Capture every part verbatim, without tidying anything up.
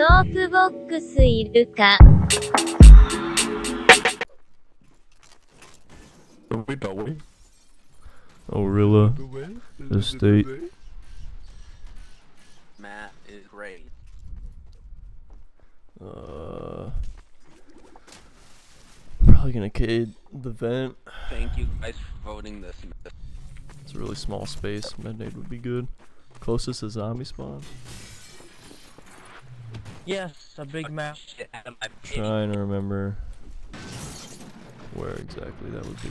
ークボックスいるか Orilla Estate. Matt is great. Uh, probably gonna cade the vent. Thank you guys for voting this. It's a really small space. Mednade would be good. Closest to zombie spawn. Yes, a big map. Trying to remember where exactly that would be.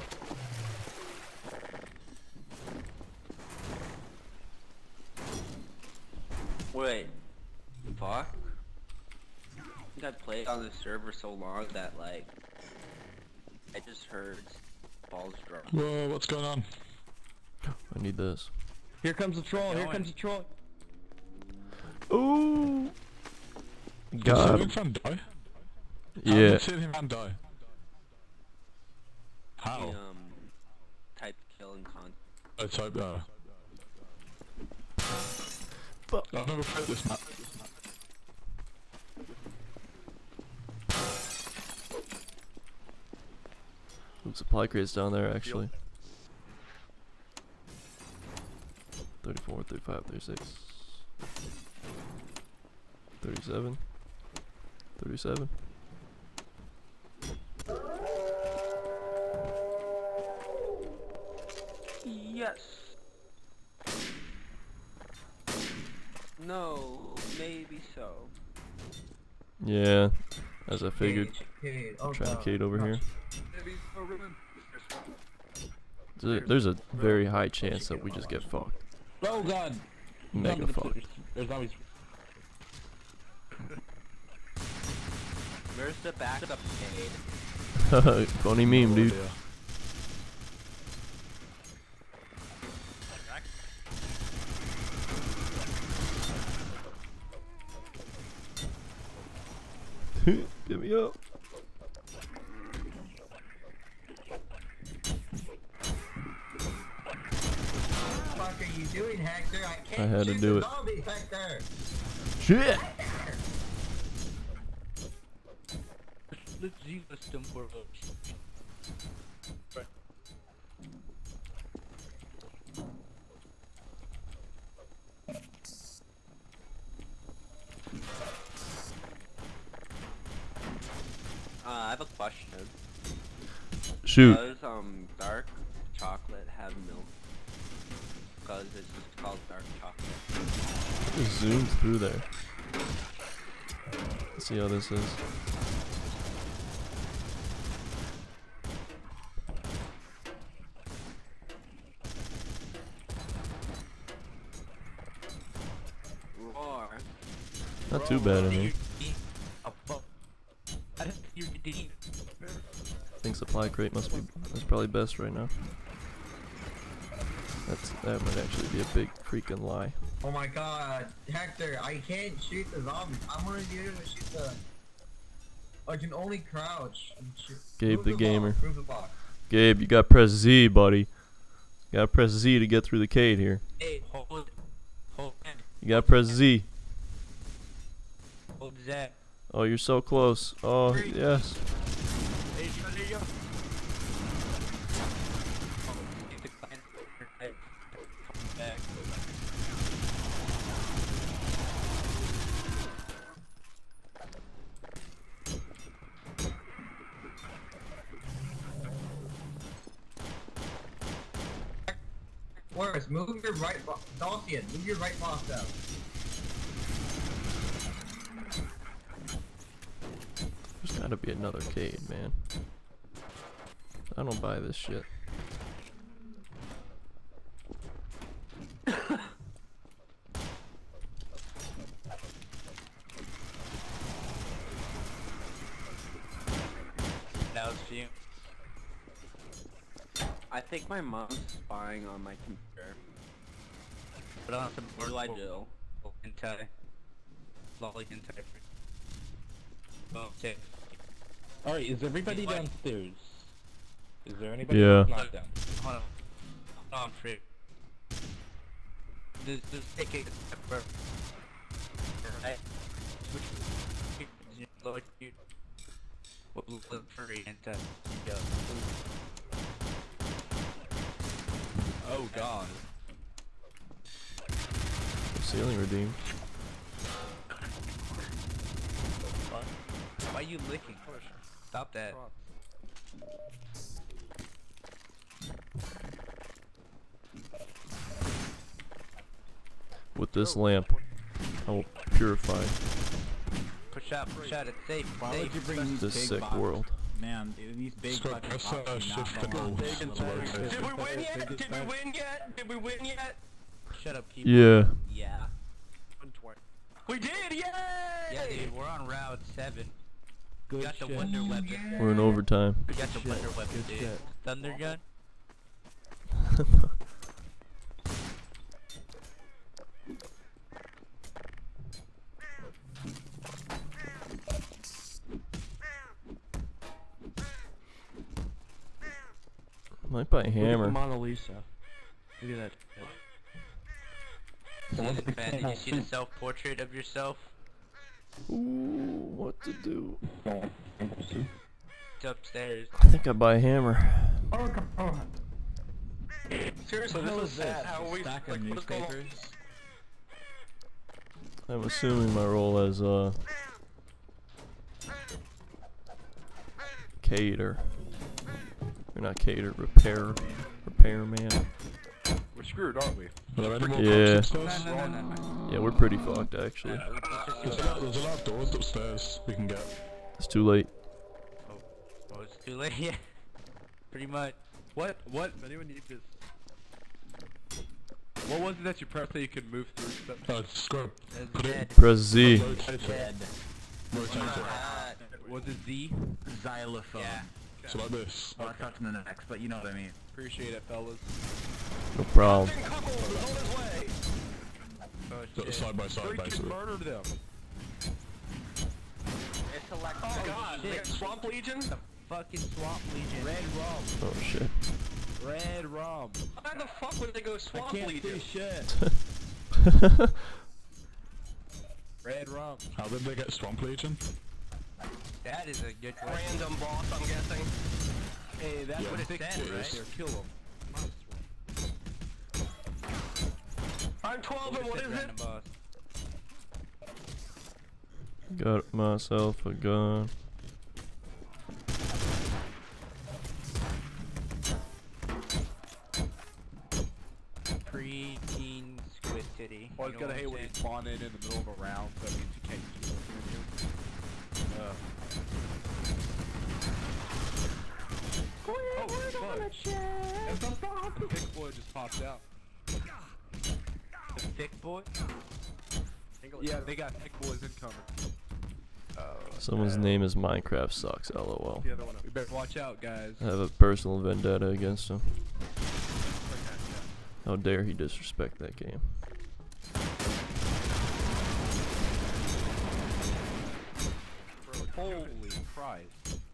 Wait. Fuck? I think I played on the server so long that, like, I just heard balls drop. Whoa, what's going on? I need this. Here comes a troll, here comes a troll. Ooh! Did God. Silver Fan die? Yeah. How did Silver Fan die? How? He, um, type kill and con. I typed uh. Fuck. I've never played this map. Ooh, supply crates down there actually. thirty-four, thirty-five, thirty-six. thirty-seven. thirty-seven. Yes. No, maybe so. Yeah, as I figured. Period. I'm Oh, trying to no. cade over here. Maybe so, Ruben. There's a, there's a very high chance that we just get fucked. Oh god. Mega fucked. There's zombies. Where's the backup cade? Funny meme, dude. Get me up. What are you doing, Hector? I can't I had to shoot do the it. zombies, Hector. Shit! Let's use them for Uh, I have a question. Shoot. Does um dark chocolate have milk? Because it's just called dark chocolate. Just zoomed through there. Let's see how this is. Roar. Not too bad, I mean. I think supply crate must be that's probably best right now. That's that might actually be a big freaking lie. Oh my god, Hector, I can't shoot the zombies. I want to be able to shoot the... I can only crouch and shoot. Gabe Move the box, gamer. move the box. Gabe, you gotta press Z, buddy. You gotta press Z to get through the cade here. Hey, hold, hold, You gotta press Z. hold that. Oh, you're so close. Oh, yes. Hey, there you go. Worse, move your right box. Dalcian, move your right box out. There's gotta be another cade, man. I don't buy this shit. That was for you. I think my mom's spying on my computer. But on some What do I do? Hentai. Lolly hentai. Oh, okay. Alright, is everybody downstairs? Is there anybody Yeah. that's not down? Hold on. Hold on, free. Just, just take it. Right. Switch Lord, dude. What will look free and uh, go. Oh god. Ceiling redeemed. Why are you licking? Stop that. With this lamp, I will purify Push out, push out, it's safe, it's Why safe. would you bring these this big sick boxes? world. Man, dude, these big Scott, fucking press, uh, boxes do not shift and belong. hold to rotate. Did we win yet? Did we win yet? Did we win yet? Shut up, keep Yeah. Yeah. We did, yay! Yeah, dude, we're on round seven. We Good got the shit. wonder weapon. We're in overtime. We got the Good wonder shit, weapon, good dude. shit. Thunder gun? Might buy a hammer. Mona Lisa. Look at that. Man, did you see the self-portrait of yourself? Ooh, what to do? It's upstairs. I think I buy a hammer. Seriously, What this is is this? how we Stack like, of what is going on? newspapers? I'm assuming my role as uh cater. Or not cater, repair repairman. We're screwed, aren't we? Are there any more Yeah. cups upstairs? No, no, no, no. Yeah, we're pretty fucked actually. There's a, lot, there's a lot of doors upstairs we can get. It's too late. Oh, it's too late, yeah. Pretty much. What? What? Anyone need this? What was it that you pressed that you could move through stuff? Uh, scrub. That's Put dead. it. Press Z. Rotate it. Dead. Rotate it. Ah, Was it Z? Xylophone. yeah. So like this. Well, that's in the next, but you know what I mean. Appreciate it, fellas. No problem. Oh, So shit. side by side, Freaking basically. murdered them. It's a like, Oh god, shit. they got Swamp Legion? The fucking Swamp Legion. Red Rum. Oh shit. Red Rum. How the fuck would they go Swamp Legion? shit. Red Rum. How did they get Swamp Legion? That is a good question. Random boss, I'm guessing. Hey, that's Yeah. what it Thick said, boy. right? Here, kill him. I'm twelve and what is it? Random boss. Got myself a gun. Pre-teen squid titty. Always You know gotta what hate I'm when you saying? spawn in in the middle of a round, so that means you can't use what you're Uh. Oh, fuck. The big boy just popped out. The thick boy? Yeah, they got thick boys incoming. Someone's name is Minecraft sucks, lol. The other one. We better watch out, guys. I have a personal vendetta against him. How dare he disrespect that game. Holy Christ.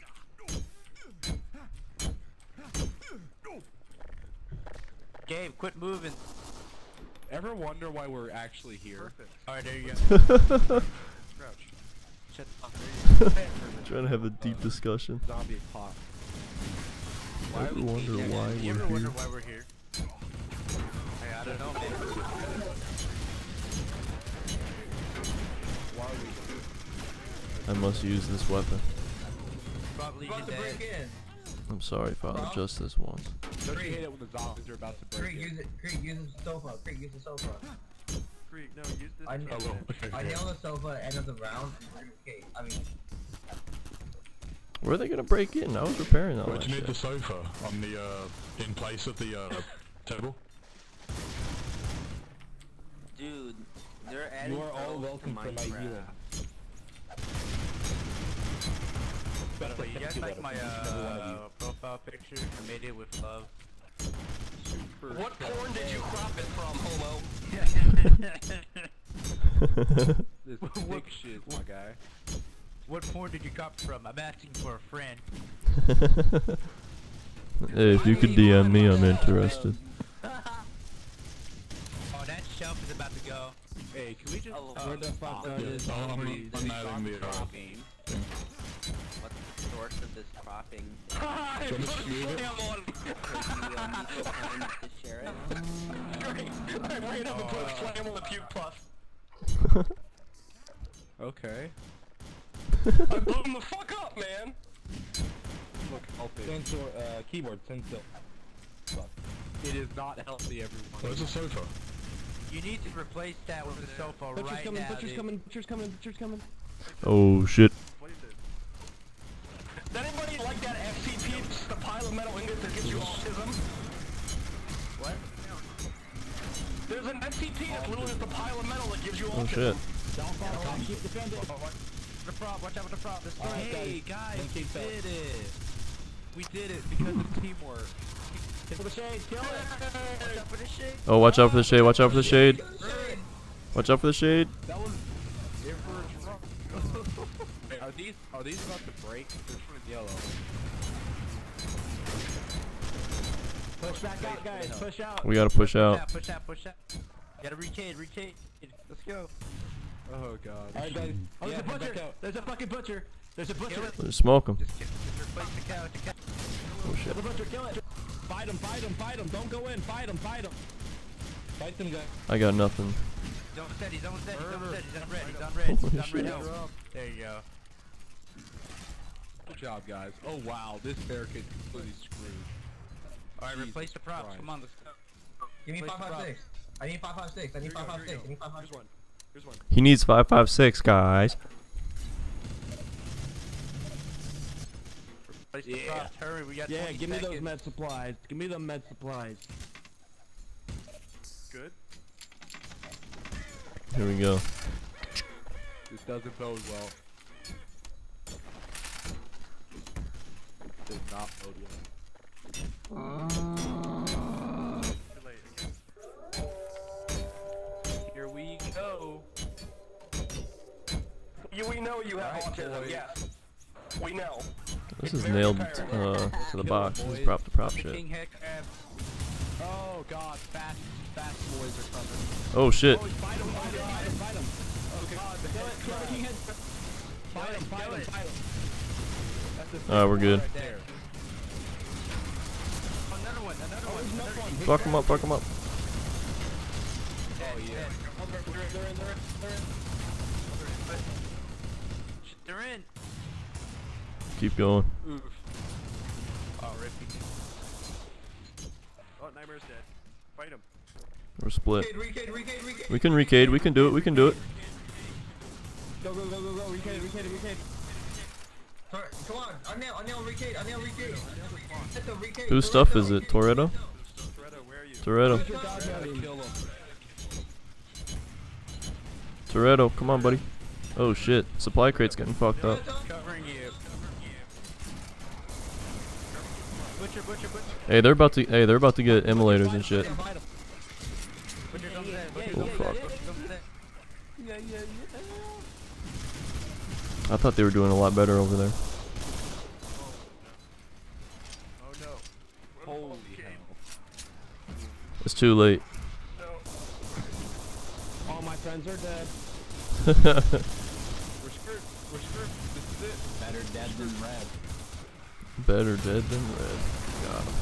Gabe, quit moving. Ever wonder why we're actually here? Alright, there you go. Crouch. Shut the fuck up. Trying to have a deep discussion. Zombie pop. I ever wonder why You ever we're wonder here. why we're here? Hey, I don't know, man. Why are we here? I must use this weapon. Probably About to dead. break in. I'm sorry, Father, Huh? just this once. Don't you hate it when the zombies are about to break Creek, in? use it. Creek, use the sofa. Creek, use the sofa. Creek, no, use this. I, Oh, well, okay, I okay. nail the sofa at the end of the round. Okay, I mean, Where are they gonna break in? I was repairing all Wait, that do you need the shit. sofa on the, uh, in place of the, uh, table? Dude, they're adding You are all girls welcome to for my Minecraft. healing. By the way, you guys Thank you, like my Adam. Each and every one of uh, you. profile picture? I made it with love. Super What porn did you crop it from, homo? This big shit, my guy. What porn did you crop from? I'm asking for a friend. Hey, if you could D M me, I'm interested. Oh, that shelf is about to go. Hey, can we just? Oh, uh, Where the fuck uh, are these Oh, I'm, zombies? I'm adding the, uh, thing. what's the source of this cropping? Ah, Or put do you, flame on. uh, need to plan to share it? Great. I ran up and put flame on the puke puff. Okay. I blew him the fuck up, man. Look healthy. Sensor, uh, keyboard, sensor. Fuck. It is not healthy, everyone. Where's the sofa? You need to replace that with a sofa Butcher's right coming, now, butcher's dude. coming, butcher's coming, butcher's coming. Oh shit. What is it? Does anybody like that F C P, just a pile of metal ingots that gives you autism? What? There's an F C P that's literally just a pile of metal that gives you Oh autism. shit. Don't fall, Tom, keep defending. Oh, watch the prop, watch out for the prop. This Alright, hey, guys, guys, don't we keep did it. We did it because of teamwork. For the shade, kill it! Watch out for the shade. Oh, watch out for the shade. Watch out for the shade. Burn. Watch out for the shade. That was... If we're drunk. Wait, are these are these about to break? This one is yellow. Push back out, guys, push out. We gotta push out. Push out, push out, push out. Gotta recade, recade. Let's go. Oh god. Alright, guys. Oh, there's Yeah, a butcher! back out. There's a fucking butcher! There's a butcher! Let's smoke him. Just, just replace the cow. The cow. Oh shit. There's a butcher, kill it! Fight him, fight him, fight him! Don't go in, fight him, fight him! Fight them, guys. I got nothing. He's on set, he's on set, he's on Burn. set, he's on red, he's on red, Holy he's on shit. red. Help. There you go. Good job, guys. Oh wow, this barricade's completely screwed. Alright, Jesus replace the props. Christ. Come on, let's go. Give me Place five the five prop. six. I need five five six. I need five five six. I need five five Here's six. one. Here's one. He needs five five six, guys. Replace the Yeah. props. Hurry, we got Yeah, twenty give me those seconds. med supplies. Give me the med supplies. Good. Here we go. This doesn't bode well. Does not bode well. Too late again. Here we go. You, we know you have Alright, autism, boys. yes. We know. This It's is very nailed apparent. uh, to the Kill box. him, This is boys. prop to prop The shit. King Heck crab. Oh god, fast, fast boys are coming. Oh shit. Oh, fight him, fight him, fight him, fight him. Oh god, the Kill head it, kill the king head. Fight him, fight him, fight him. That's the Alright, we're good. right there. Oh, another one, another one. There's Another no one. one. Fuck him up, fuck him up. Oh, yeah. Oh, they're, they're in, they're in, they're in, they're in. Shit, they're in. Keep going. Oof. Oh, rip. Oh, Nightmare's dead. Fight him. We're split. Recade, recade, recade, recade. We can recade. We can do it. We can do it. Go, go, go, go, go. Recade, recade, recade. Sorry, come on. I nail, I nail recade. I nail recade. Hit the recade. Whose stuff is it? Toretto? Toretto, where are you? Toretto. Your dog Gotta heavy. kill him. Toretto. Come on, buddy. Oh shit. Supply crate's getting fucked up. Covering you. Butcher, butcher, butcher. Hey, they're about to. Hey, they're about to get emulators and shit. Fight him. Butcher's on set. Oh Butcher's on fuck. set. Butcher's on set. I thought they were doing a lot better over there. Oh no. Holy hell. It's too late. All my friends are dead. We're screwed. We're screwed. This is it. Better dead than red. Better dead than red. Got him.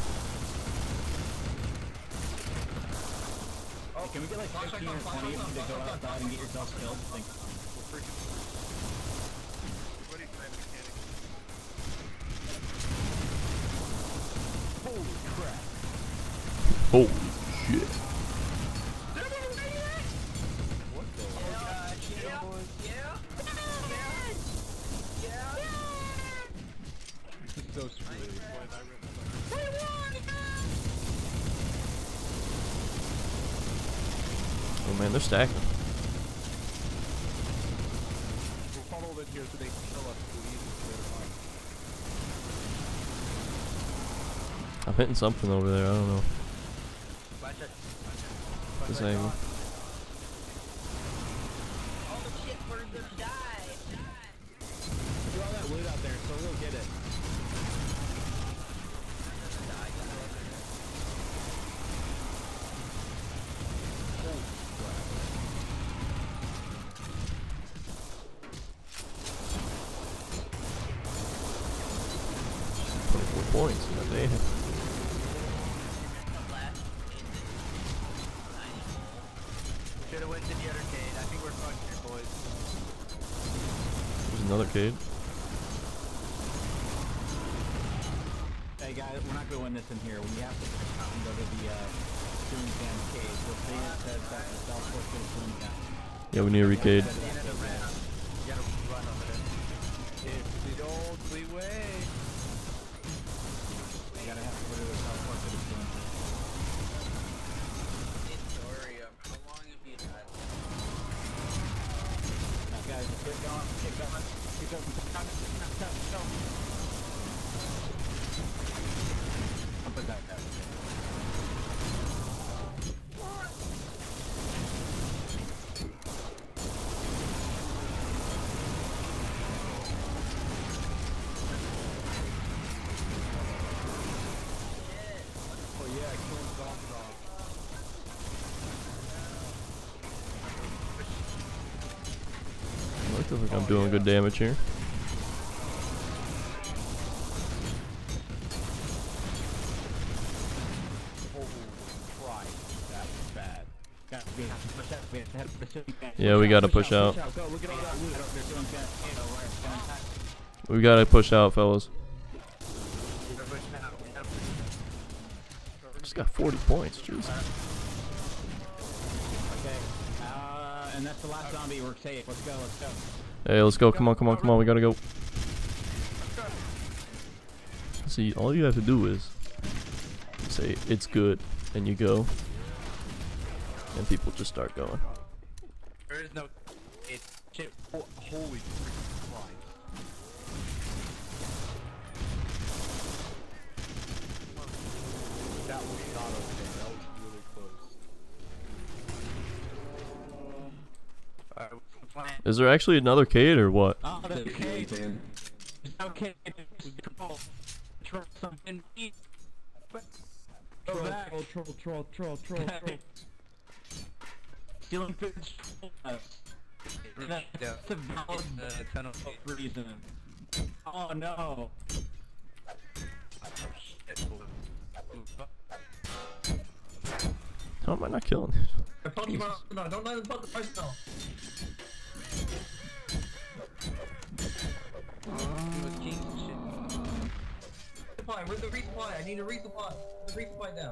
Oh, can we get like fifteen or twenty of you to go outside and get yourselves killed? Thank you. We're freaking. Everybody's playing mechanic. Holy crap. Holy shit. What the? This is so screwed. Oh man, they're stacking. We're funneled in here so they can kill us please later on. I'm hitting something over there. I don't know. Watch it. This angle. All the shit birds have died. Throw all that loot out there so we'll get it. points. God damn. Should have went to the other cave. I think we're fucked here, boys. There's another cade. Hey guys, we're not gonna win this in here. We have to come and go to the uh, Doom Camp cave. The thing that says that the South Fork is Doom Camp. Yeah, we need a recade. You gotta run over there. It's the old way. You gotta have to go to the South Fork of the Doom Camp. Victoria, how long have you had? Now guys, just keep going, keep going, keep going, keep going, keep going, keep going. I'll put that down. Oh yeah, killing zombies off. I feel like I'm doing good damage here. Yeah, we gotta push out. We gotta push out, fellas. Just got forty points, jeez. Okay, uh, and that's the last zombie. We're safe. Let's go, let's go. Hey, let's go. Come on, come on, come on. We gotta go. See, all you have to do is say it's good, and you go, and people just start going. There is no. It's shit. Oh, holy Christ. That was not okay. That was really close. Alright, what's the plan? Is there actually another cade or what? Oh, that's okay. Okay, control. Troll something. Go back. Troll, troll, troll, troll, troll, troll. Stealing food. That's a valid penalty. reason. Oh no. How am I not killing this? No, don't let him put the first no. Resupply, where's the resupply? I need a resupply. The resupply down.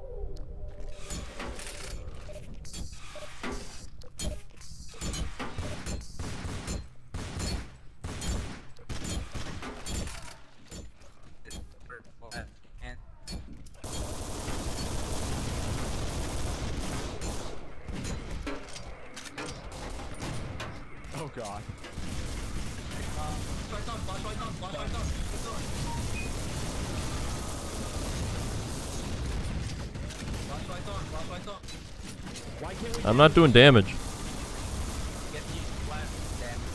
Oh god. Flashlight on, flashlight on, flashlight on. Flashlight on, flashlight on. Why can't we? I'm not doing damage. Get these flash damage.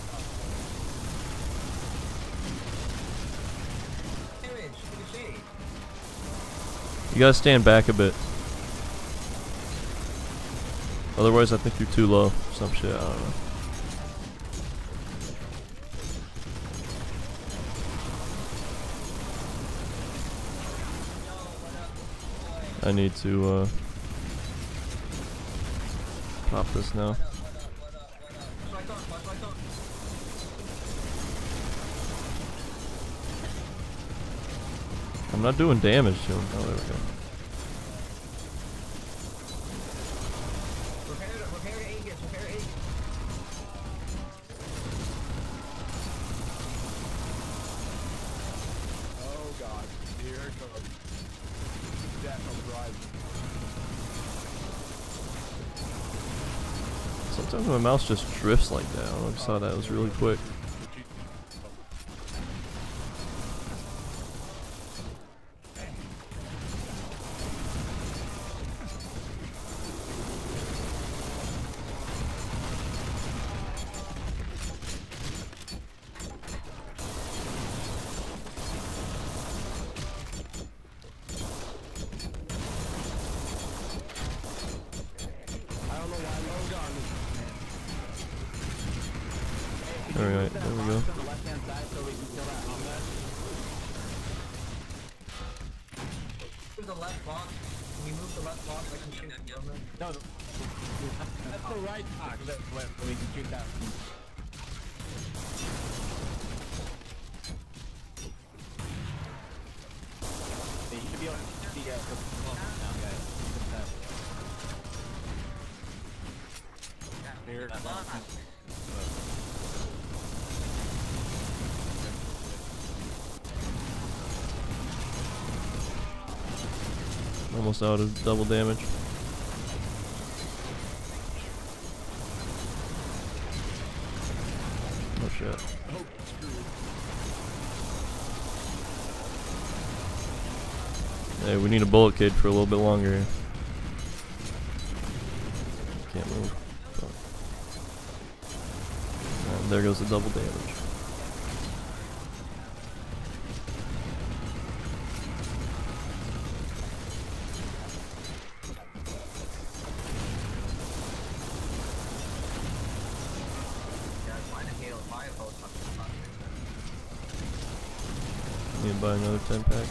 Damage, to the shade. You gotta stand back a bit. Otherwise, I think you're too low. Some shit, I don't know. I need to uh, pop this now. Flashlight on, flashlight on. I'm not doing damage to him. Oh, there we go. Repair it, repair it, Aegis, repair it, Aegis. Oh god. Here it goes. Death on the horizon. Sometimes my mouse just drifts like that. I don't know if you saw that. It was really quick. Alright, there we go. move the left box? Can you move the left box? I can shoot from it. No, no, that's the right box. That way we can shoot that. You should be able to see uh, the now, guys. Here. Almost out of double damage. Oh shit. Hey, we need a bullet kid for a little bit longer here. Can't move. Fuck. And there goes the double damage. Need to buy another ten pack.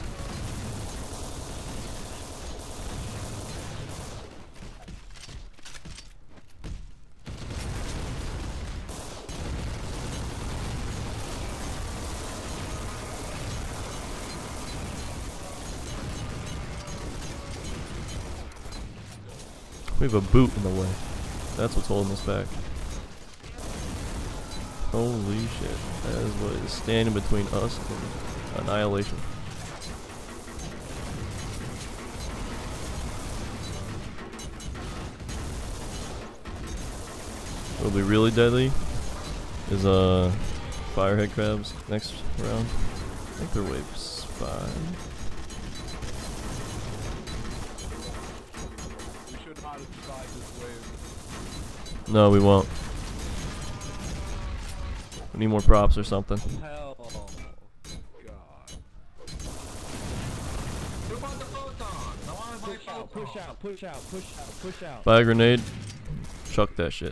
We have a boot in the way. That's what's holding us back. Holy shit. That is what is standing between us and annihilation. What'll be really deadly is uh firehead crabs next round. I think they're waves five. We should not have survived this wave. No, we won't. We need more props or something. Hell. God. Who bought the photons? I want to buy Push out, push out, push out, push out, push out. Buy a grenade. Chuck that shit.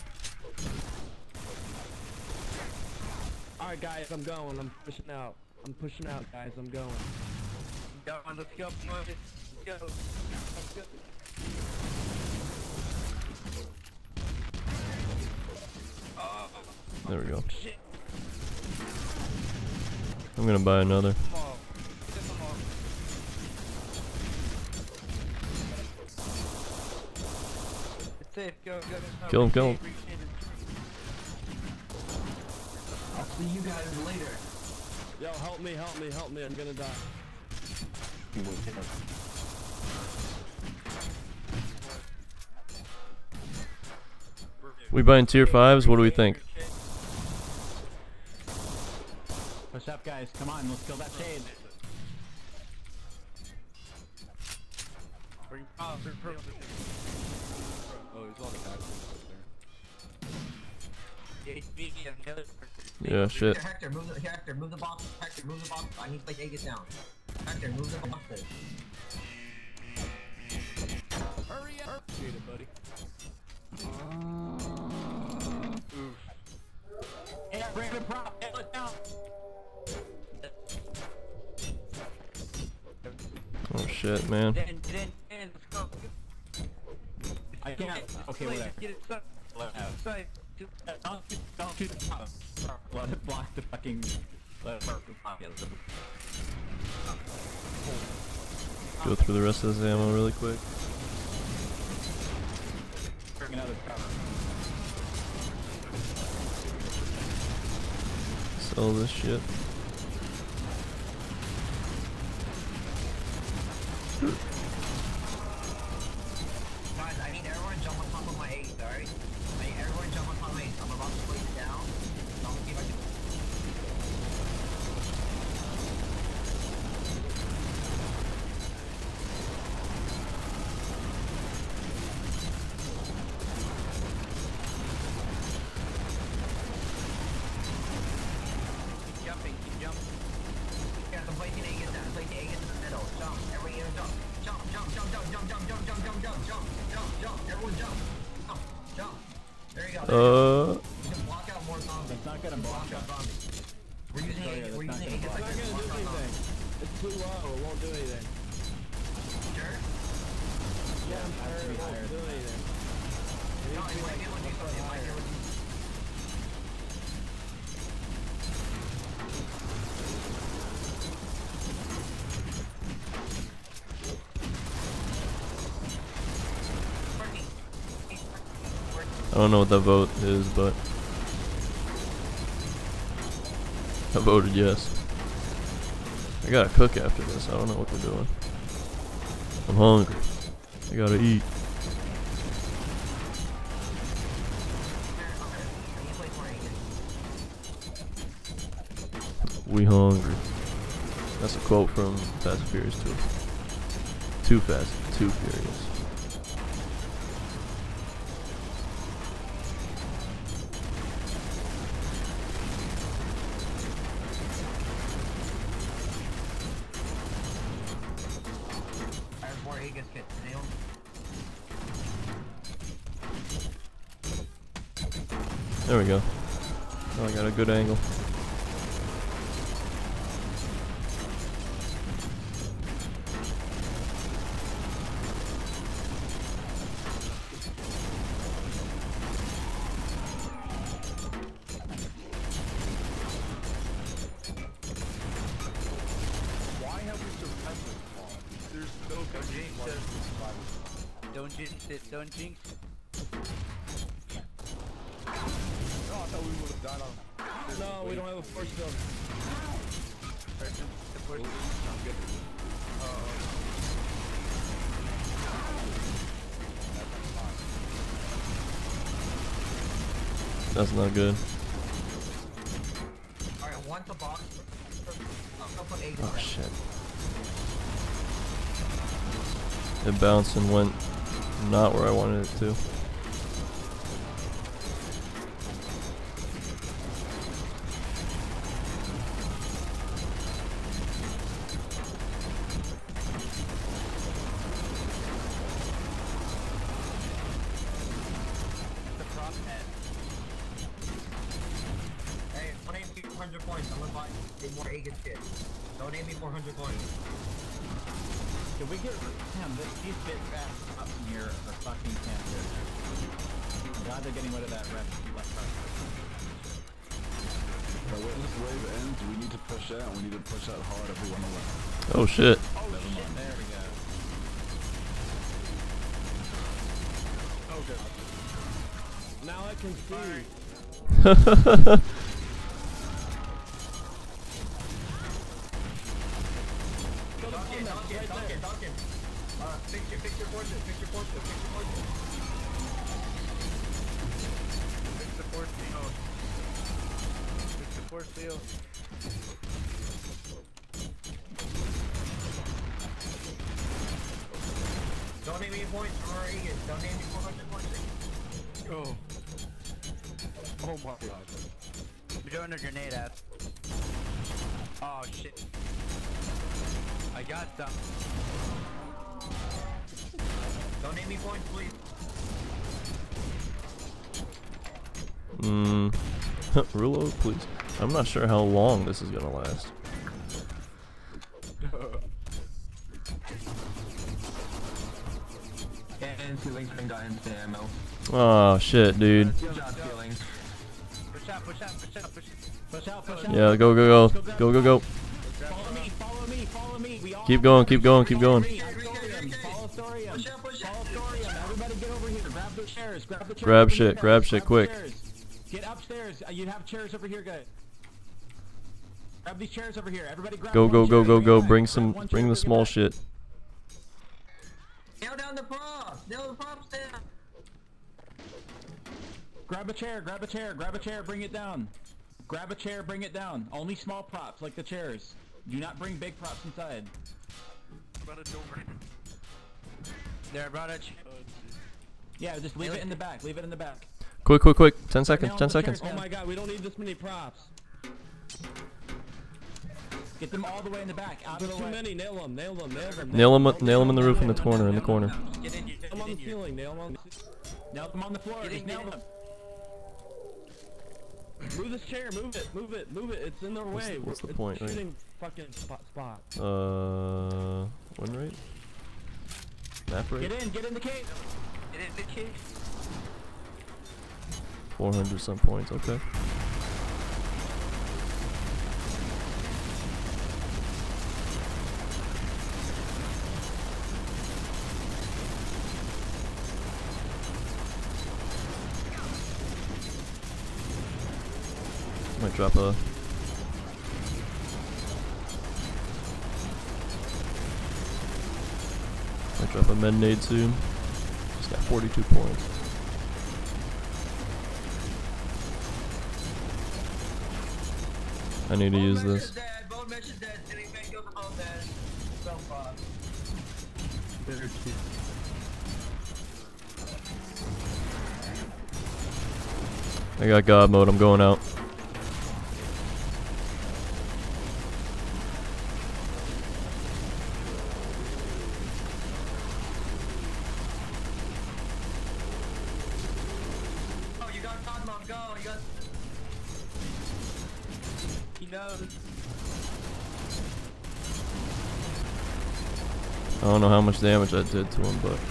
Alright guys, I'm going, I'm pushing out. I'm pushing out guys, I'm going. Go on, let's go, boys. Let's go. Let's go. There we go. I'm gonna buy another. It's safe, go, go, go. Kill him, kill him. I'll see you guys later. Yo, help me, help me, help me, I'm gonna die. We buying tier fives? What do we think? Push up, guys. Come on, let's kill that shade. Bring oh, bring pro. Oh, he's all the back there. Yeah, shit. Hector, Hector, move the Hector, move the box. Hector, move the box. I need to take Aegis down. Hector, move the boxes. Hurry up! Appreciate it, buddy. Oof. Hey, bring the prop. Nail it down. Oh shit, man. Dan, Dan, Dan, let's go. I can't. Okay, whatever. Get it, son. Side. Don't shoot, don't shoot the prop. Let it block the fucking. Let it block the prop. Go through the rest of this ammo really quick. Bring another prop. Sell this shit. Guys, I need everyone to jump on top of my Aegis, alright? I need everyone to jump on top of my Aegis. I'm about to place it down. So I'm gonna see if I can. Keep jumping, keep jumping. Yeah, I'm placing Aegis down. I'm placing Aegis in the middle. Jump. Everyone here, jump. Jump, jump, jump, jump, jump, jump, jump, jump, jump, jump, jump, jump, jump. Everyone jump. Jump, jump. There you go. There you go. Uh, You can block out more zombies. It's not gonna block Block out us. zombies. We're using Oh, yeah, Aegis. that's We're not using gonna Aegis. It's not like gonna this. do Block out anything. zombies. It's too low, it won't do anything. Sure? Yeah, I'm sure it won't do anything. No, it might be able to do something. It might be able to do I don't know what that vote is, but I voted yes. I gotta cook after this. I don't know what they're doing. I'm hungry. I gotta eat. We hungry. That's a quote from Fast and Furious two. Too Fast, Too Furious. There we go. Oh, I got a good angle. Why have we survived this long? There's no Don't jinx good it. survival. Don't jinx it. Don't jinx it. No, I thought we would have died on. No, we don't have a force field. Support. I'm good. That's not good. Alright, once the box. I'll put eight Oh down. shit. It bounced and went not where I wanted it to. Hey, donate me four hundred points. I'm gonna buy eight more Aegis kits. Donate me four hundred points. Can we get damn this, these bit fast up in here are fucking cancer. I'm glad they're getting rid of that red left part. But when this wave ends, we need to push out. We need to push out hard if we want to win. Oh shit. Oh Never shit, mind. There we go. Oh god. Now I can see. Duncan, Duncan, Duncan, Duncan. Uh, fix your, fix your forces, fix your forces, fix your forces. Fix the force field. Fix the force field. Donate me points for Aegis. Donate me four hundred points. Oh. Oh my god. We're doing a grenade at. Oh shit. I got some. Donate me points, please. Hmm. Rulo, please. I'm not sure how long this is gonna last. And ceiling's been got into ammo. Oh shit, dude. Good job, ceiling. Push out, push out, push out, push Push out, push out. Yeah, go, go, go, go, go, go. Follow me, follow me, follow me. We all Keep going, keep going, keep going. Follow Thorium. Push out, push out. Follow Thorium. Everybody get over here. Grab the chairs. Grab the chairs. Grab over shit, here, grab guys. shit, the quick. chairs. Get upstairs. Uh, you have chairs over here, guys. Grab these chairs over here. Everybody grab Go, one go, go, chair, go, bring it go. back. Bring Grab some, one chair, bring the bring it small back. shit. Nail down the props. Nail the props down. Grab a chair, grab a chair, grab a chair, bring it down. Grab a chair, bring it down. Only small props, like the chairs. Do not bring big props inside. Brought a door. There, brought a chair. Yeah, just leave it in the back. Leave it in the back. Quick, quick, quick. Ten seconds, Nail ten the chairs seconds. down. Oh my god, we don't need this many props. Get them all the way in the back. Out of There's the too way. many. Nail them. Nail them. Nail them. Nail them, nail them in the roof in the corner, in the corner. Get in here, Nail get them on in the here. ceiling. Nail them on the Nail them on the floor. Get Just in, nail get in. them. Move this chair. Move it. Move it. Move it. It's in their What's way. the- what's the It's point, right? shooting fucking spot. spot. Uh, win rate? Map break? Get in, get in the cave. It is the kid. four hundred some points, okay. Might drop a Might drop a med nade soon. Just got forty-two points. I need to use this. I got God mode, I'm going out. Oh, you got God mode, go, you got... He knows. I don't know how much damage I did to him, but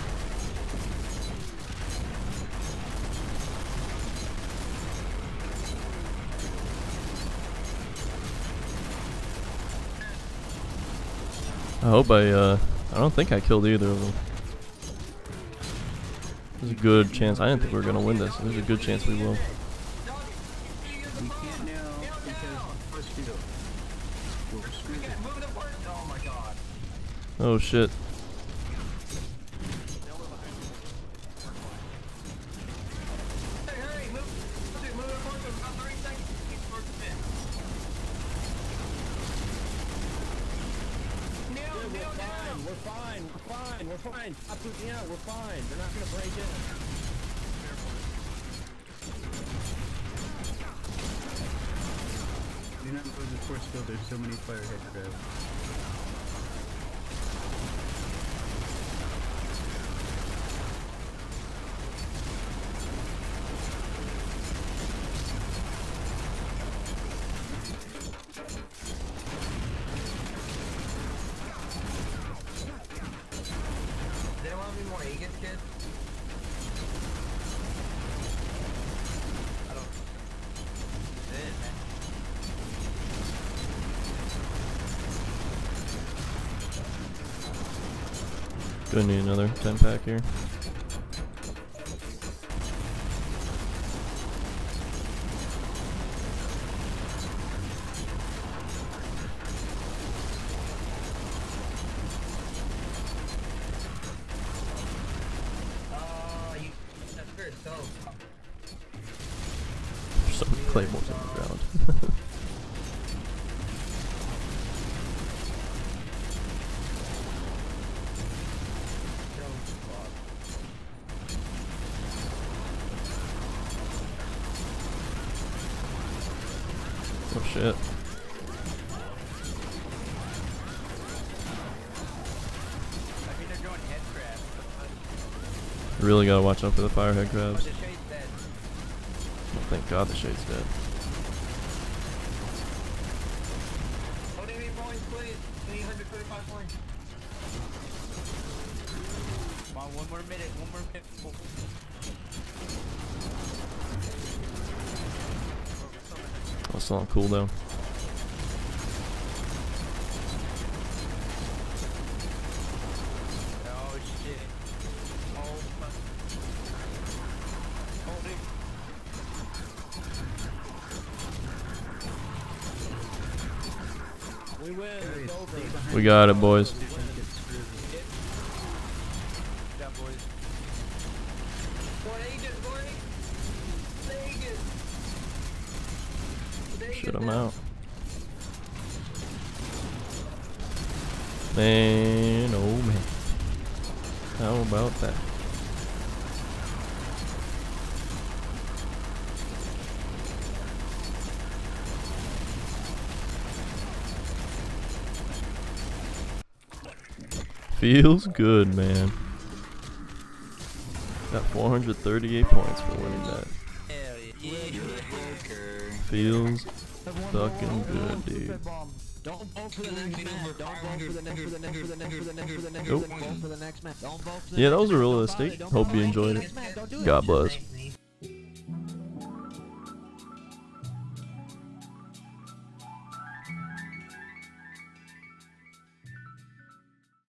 I hope I, uh, I don't think I killed either of them. There's a good chance. I didn't think we were gonna win this. There's a good chance we will. We can't now because first field. We're screwed. Oh my god. Oh shit. Hey, hurry, move, move, move it forward to about thirty seconds. Keep towards the pit. Nail, We're nail fine, down. we're fine, we're fine, we're fine. Stop freaking out, we're fine. They're not gonna break in. Do not go to the force field, there's so many firehead crabs. Does anyone want me more Aegis, kid? I don't. That's it, man. Gonna need another ten pack here. Uh, you... That's fair, so... There's so many claymores on the ground. Oh shit. I mean, they're doing head crabs. Really gotta watch out for the firehead Oh, crabs. the shade's dead. Oh, thank God the shade's dead. How many points, please? We need one hundred thirty-five points. Come on, one more minute, one more minute. Oh. Oh, still on cooldown. Oh shit. Oh fuck. Holding. We win, it's over. We got it, boys. Good job, boys. One Aegis, boy! The Aegis! The Aegis Shit, I'm now. out. Man, oh man. How about that? Feels good, man. Got four hundred thirty-eight points for winning that. Hell yeah. Feels fucking good, dude. Don't vote for the next match. Don't vote for the next for the next for the next for the next for the next Nope. Don't vote for the next match. Don't vote for the Yeah, next that was match. a Don't realistic. bother. Don't Hope you bother. enjoyed it. Next match. Don't do it. God bless.